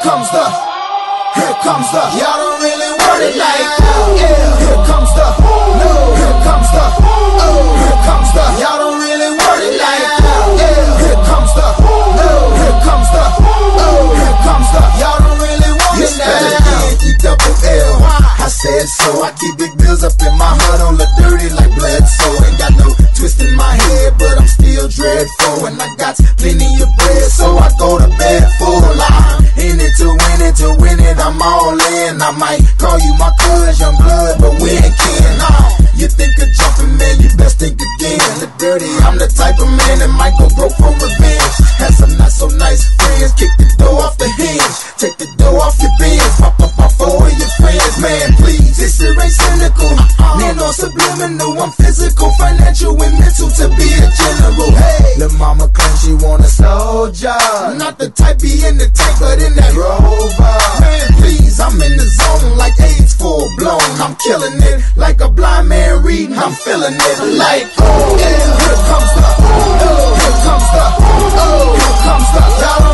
Here comes the, y'all don't really want it like that. Yeah. Here comes the, no. Here comes the, oh. Here comes the, y'all don't really want it like that. Yeah. Here comes the, no. Here comes the, oh. Here comes the, y'all don't really want it like that. E-double-L. I said so. I keep big bills up in my hood on the dirty like Bledsoe. Ain't got no twist in my head, but I'm still dreadful. And I got plenty of bread, so I go to bed full. I'm in it to win it, I'm all in. I might call you my cuz, young blood, but we ain't kin. You think of jumping, man, you best think again. The dirty, I'm the type of man that might go broke for revenge. Had some not so nice friends, kick the door off the hinge, take the door off your bins, pop up off all of your friends. Man, please, this shit ain't cynical. Man, no subliminal, I'm physical, financial, and mental to be a general. Hey, lil' mama claims she want a soldier, not the type be in the tank, but in that Rover. Man, please, I'm in the zone like AIDS full blown. I'm killing it like a blind man reading. I'm feeling it like, oh yeah. Here comes the, oh, here comes the, oh, here comes the. Y'all